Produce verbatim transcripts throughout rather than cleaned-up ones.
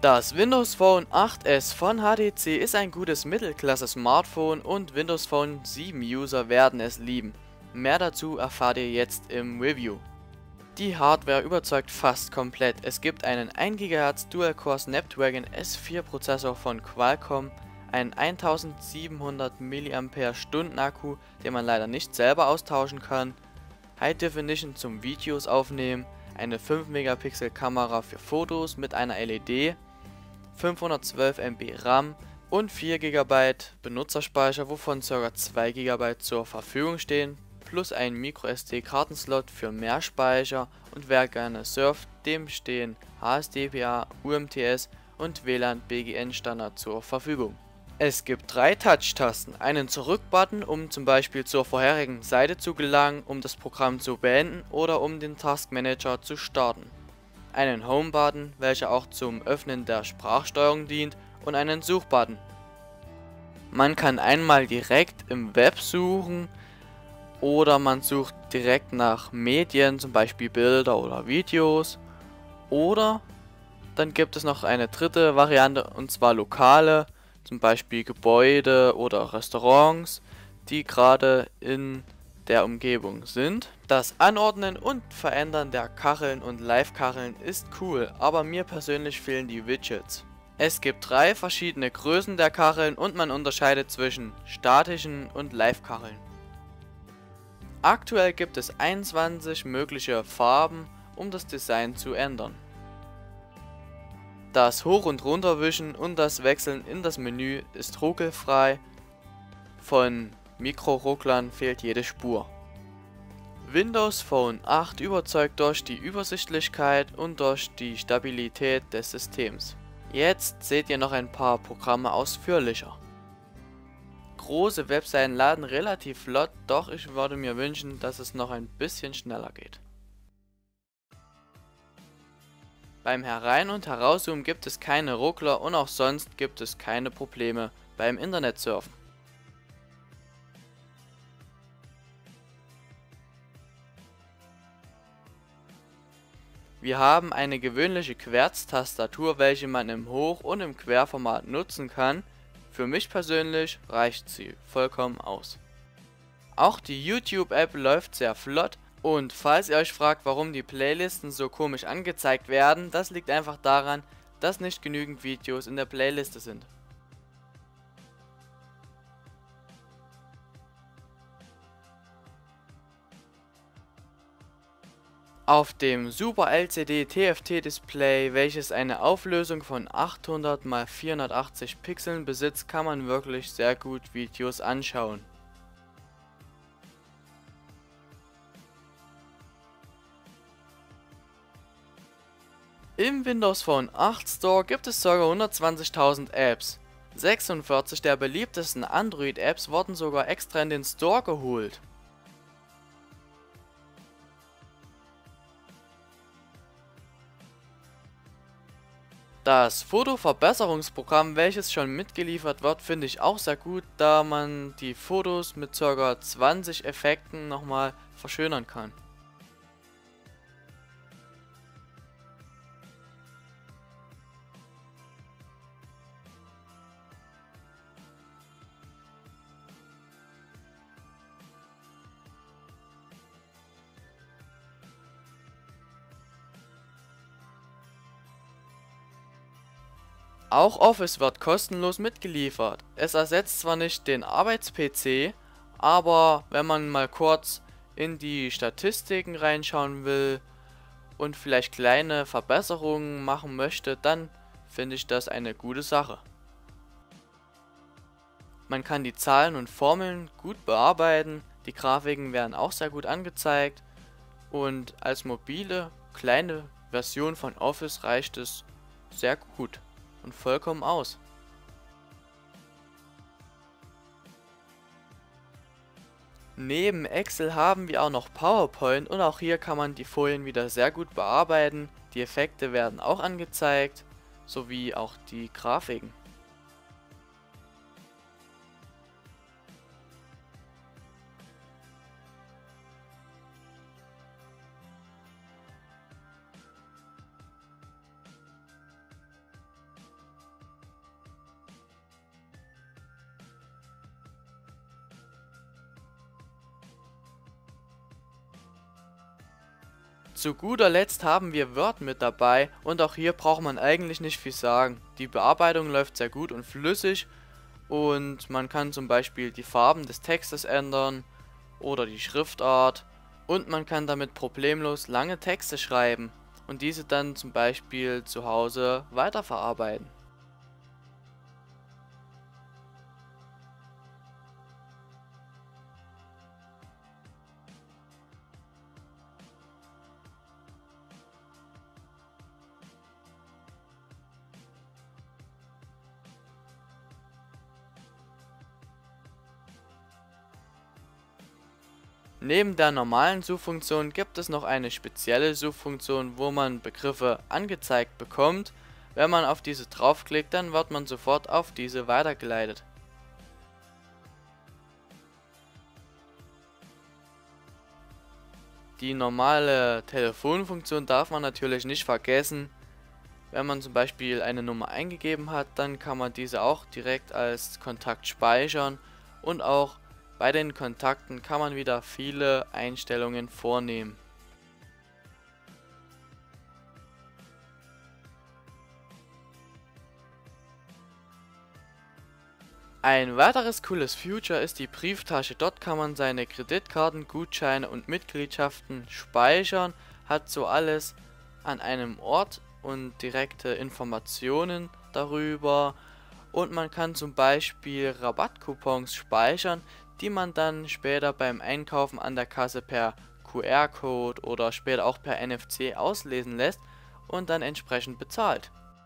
Das Windows Phone acht S von H T C ist ein gutes Mittelklasse-Smartphone und Windows Phone sieben User werden es lieben. Mehr dazu erfahrt ihr jetzt im Review. Die Hardware überzeugt fast komplett. Es gibt einen ein Gigahertz Dual-Core Snapdragon S vier Prozessor von Qualcomm, einen eintausendsiebenhundert Milliampere-Stunden Akku, den man leider nicht selber austauschen kann, High Definition zum Videos aufnehmen, eine fünf Megapixel Kamera für Fotos mit einer L E D, fünfhundertzwölf Megabyte RAM und vier Gigabyte Benutzerspeicher, wovon ca. zwei Gigabyte zur Verfügung stehen, plus ein MicroSD-Kartenslot für mehr Speicher, und wer gerne surft, dem stehen H S D P A, U M T S und W L A N B G N Standard zur Verfügung. Es gibt drei Touch-Tasten, einen Zurück-Button, um zum Beispiel zur vorherigen Seite zu gelangen, um das Programm zu beenden oder um den Task Manager zu starten, einen Home-Button, welcher auch zum Öffnen der Sprachsteuerung dient, und einen Such-Button. Man kann einmal direkt im Web suchen oder man sucht direkt nach Medien, zum Beispiel Bilder oder Videos, oder dann gibt es noch eine dritte Variante, und zwar lokale, zum Beispiel Gebäude oder Restaurants, die gerade in der Umgebung sind. Das Anordnen und Verändern der Kacheln und Live-Kacheln ist cool, aber mir persönlich fehlen die Widgets. Es gibt drei verschiedene Größen der Kacheln und man unterscheidet zwischen statischen und Live-Kacheln. Aktuell gibt es einundzwanzig mögliche Farben, um das Design zu ändern. Das Hoch- und Runterwischen und das Wechseln in das Menü ist ruckelfrei, von Mikrorucklern fehlt jede Spur. Windows Phone acht überzeugt durch die Übersichtlichkeit und durch die Stabilität des Systems. Jetzt seht ihr noch ein paar Programme ausführlicher. Große Webseiten laden relativ flott, doch ich würde mir wünschen, dass es noch ein bisschen schneller geht. Beim Herein- und Herauszoomen gibt es keine Ruckler und auch sonst gibt es keine Probleme beim Internetsurfen. Wir haben eine gewöhnliche Querztastatur, welche man im Hoch- und im Querformat nutzen kann. Für mich persönlich reicht sie vollkommen aus. Auch die YouTube-App läuft sehr flott. Und falls ihr euch fragt, warum die Playlisten so komisch angezeigt werden, das liegt einfach daran, dass nicht genügend Videos in der Playliste sind. Auf dem Super L C D T F T Display, welches eine Auflösung von achthundert mal vierhundertachtzig Pixeln besitzt, kann man wirklich sehr gut Videos anschauen. Im Windows Phone acht Store gibt es ca. hundertzwanzigtausend Apps. sechsundvierzig der beliebtesten Android-Apps wurden sogar extra in den Store geholt. Das Fotoverbesserungsprogramm, welches schon mitgeliefert wird, finde ich auch sehr gut, da man die Fotos mit ca. zwanzig Effekten nochmal verschönern kann. Auch Office wird kostenlos mitgeliefert. Es ersetzt zwar nicht den Arbeits-P C, aber wenn man mal kurz in die Statistiken reinschauen will und vielleicht kleine Verbesserungen machen möchte, dann finde ich das eine gute Sache. Man kann die Zahlen und Formeln gut bearbeiten, die Grafiken werden auch sehr gut angezeigt und als mobile, kleine Version von Office reicht es sehr gut und vollkommen aus. Neben Excel haben wir auch noch PowerPoint und auch hier kann man die Folien wieder sehr gut bearbeiten. Die Effekte werden auch angezeigt, sowie auch die Grafiken. Zu guter Letzt haben wir Word mit dabei und auch hier braucht man eigentlich nicht viel sagen. Die Bearbeitung läuft sehr gut und flüssig und man kann zum Beispiel die Farben des Textes ändern oder die Schriftart und man kann damit problemlos lange Texte schreiben und diese dann zum Beispiel zu Hause weiterverarbeiten. Neben der normalen Suchfunktion gibt es noch eine spezielle Suchfunktion, wo man Begriffe angezeigt bekommt. Wenn man auf diese draufklickt, dann wird man sofort auf diese weitergeleitet. Die normale Telefonfunktion darf man natürlich nicht vergessen. Wenn man zum Beispiel eine Nummer eingegeben hat, dann kann man diese auch direkt als Kontakt speichern und auch bei den Kontakten kann man wieder viele Einstellungen vornehmen. Ein weiteres cooles Feature ist die Brieftasche. Dort kann man seine Kreditkarten, Gutscheine und Mitgliedschaften speichern, hat so alles an einem Ort und direkte Informationen darüber. Und man kann zum Beispiel Rabattcoupons speichern, die man dann später beim Einkaufen an der Kasse per Q R-Code oder später auch per N F C auslesen lässt und dann entsprechend bezahlt.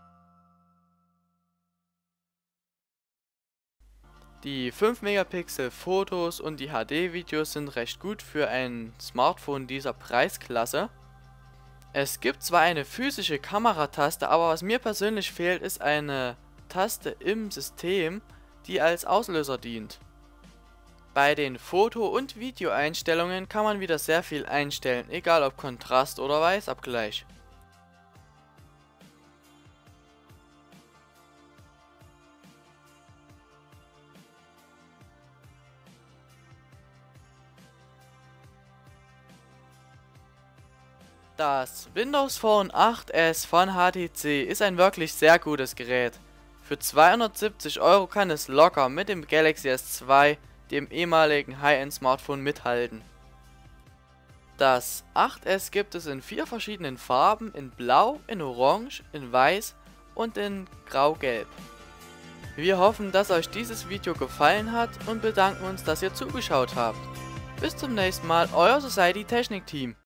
Die fünf Megapixel Fotos und die H D-Videos sind recht gut für ein Smartphone dieser Preisklasse. Es gibt zwar eine physische Kamerataste, aber was mir persönlich fehlt, ist eine Taste im System, die als Auslöser dient. Bei den Foto- und Videoeinstellungen kann man wieder sehr viel einstellen, egal ob Kontrast oder Weißabgleich. Das Windows Phone acht S von H T C ist ein wirklich sehr gutes Gerät. Für zweihundertsiebzig Euro kann es locker mit dem Galaxy S zwei, dem ehemaligen High-End-Smartphone, mithalten. Das acht S gibt es in vier verschiedenen Farben, in Blau, in Orange, in Weiß und in Grau-Gelb. Wir hoffen, dass euch dieses Video gefallen hat und bedanken uns, dass ihr zugeschaut habt. Bis zum nächsten Mal, euer Society Technik Team.